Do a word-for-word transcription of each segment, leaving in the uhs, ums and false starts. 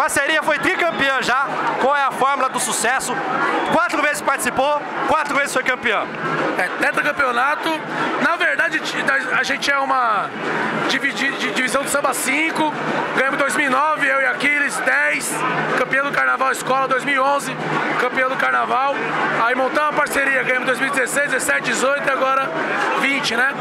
Parceria foi tricampeã já. Qual é a fórmula do sucesso? Quatro vezes participou, quatro vezes foi campeã. É, tetracampeonato. Na verdade, a gente é uma dividi, divisão do samba cinco. Ganhamos em dois mil e nove, eu e Aquiles, dez. Campeão do Carnaval Escola dois mil e onze, campeão do Carnaval. Aí montamos uma parceria, ganhamos em dois mil e dezesseis, dezessete, dezoito e agora vinte, né?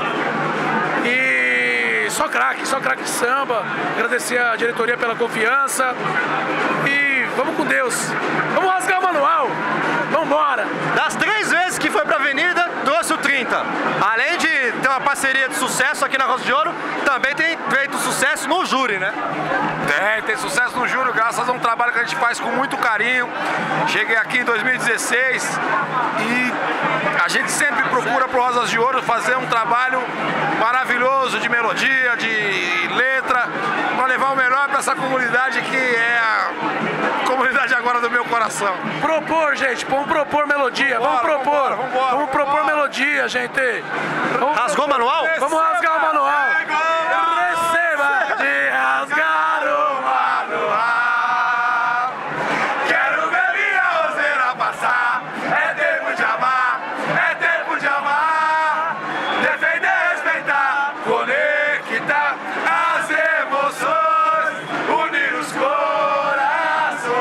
E só craque, só craque de samba. Agradecer a diretoria pela confiança. E vamos com Deus. Vamos rasgar o manual. Vamos embora. Das três vezes que foi pra Avenida, trouxe o trinta. Além de ter uma parceria de sucesso aqui na Rosa de Ouro, também tem feito sucesso no júri, né? Tem, tem sucesso no júri, graças a um trabalho que a gente faz com muito carinho. Cheguei aqui em dois mil e dezesseis e a gente sempre procura pro Rosas de Ouro fazer um trabalho maravilhoso de melodia, de letra, para levar o melhor para essa comunidade que é a comunidade agora do meu coração. Propor, gente, vamos propor melodia, Bora, vamos propor, vambora, vambora, vamos propor vambora. melodia, gente. Vamos Rasgou o manual? Vamos rasgar o manual. Receba de rasgar o manual. Quero ver minha roseira passar. É tempo de amar, é tempo de amar. Defender, respeitar, conectar as emoções, unir os corações.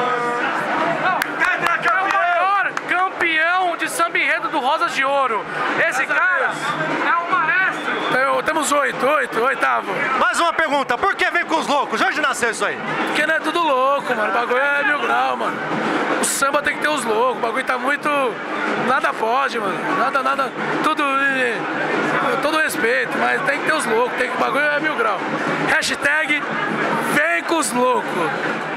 É o maior campeão de samba enredo do Rosas de Ouro. Esse cara é um maestro. Então, temos oito, oito, oitavo. Mais uma pergunta, por que vem com os loucos? De onde nasceu isso aí? Porque não é tudo louco, mano. O bagulho é mil grau, mano. O samba tem que ter os loucos. O bagulho tá muito... Nada pode, mano. Nada, nada... Tudo... Todo respeito, mas tem que ter os loucos. Tem que... O bagulho é mil grau. Hashtag vem com os loucos.